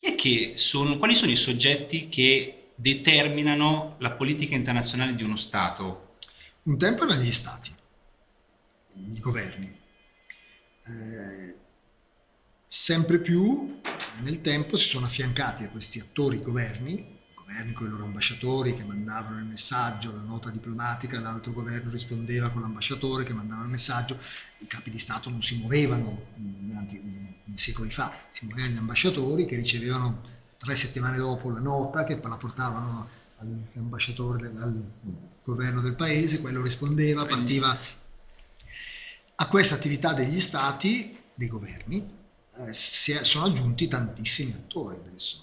quali sono i soggetti che determinano la politica internazionale di uno Stato? Un tempo erano gli stati, i governi. Eh, Sempre più nel tempo si sono affiancati a questi attori governi con i loro ambasciatori che mandavano il messaggio, la nota diplomatica, l'altro governo rispondeva con l'ambasciatore che mandava il messaggio. I capi di Stato non si muovevano secoli fa, si muovevano gli ambasciatori che ricevevano 3 settimane dopo la nota che la portavano all'ambasciatore, al governo del paese, quello rispondeva, partiva. A questa attività degli stati, dei governi, sono aggiunti tantissimi attori adesso.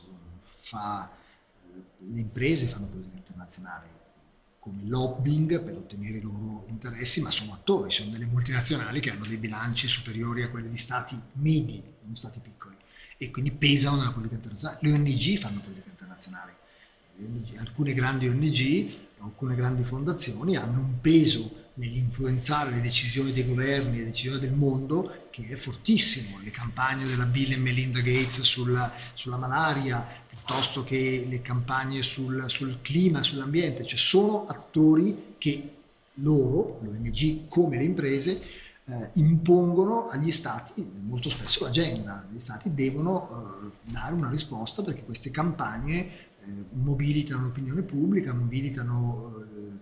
Le imprese fanno politica internazionale come lobbying per ottenere i loro interessi, ma sono attori, sono delle multinazionali che hanno dei bilanci superiori a quelli di stati medi, non stati piccoli, e quindi pesano nella politica internazionale. Le ONG fanno politica internazionale, alcune grandi ONG, alcune grandi fondazioni hanno un peso nell'influenzare le decisioni dei governi, le decisioni del mondo, che è fortissimo. Le campagne della Bill e Melinda Gates sulla malaria, piuttosto che le campagne sul clima, sull'ambiente, cioè sono attori che loro, le ONG come le imprese, impongono agli stati molto spesso l'agenda. Gli stati devono dare una risposta perché queste campagne mobilitano l'opinione pubblica, mobilitano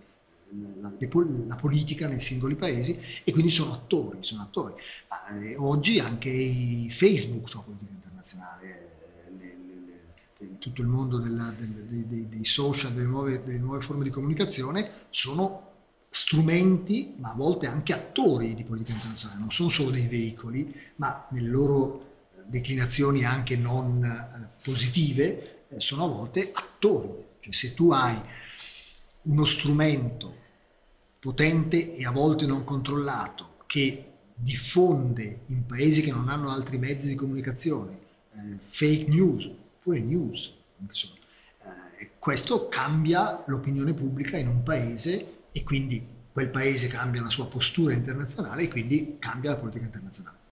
la politica nei singoli paesi e quindi sono attori, sono attori. Oggi anche i Facebook sono politica internazionale, tutto il mondo dei social, delle nuove forme di comunicazione sono strumenti, ma a volte anche attori di politica internazionale, non sono solo dei veicoli, ma nelle loro declinazioni anche non positive, sono a volte attori. Cioè, se tu hai uno strumento potente e a volte non controllato che diffonde in paesi che non hanno altri mezzi di comunicazione fake news oppure news, questo cambia l'opinione pubblica in un paese e quindi quel paese cambia la sua postura internazionale e quindi cambia la politica internazionale.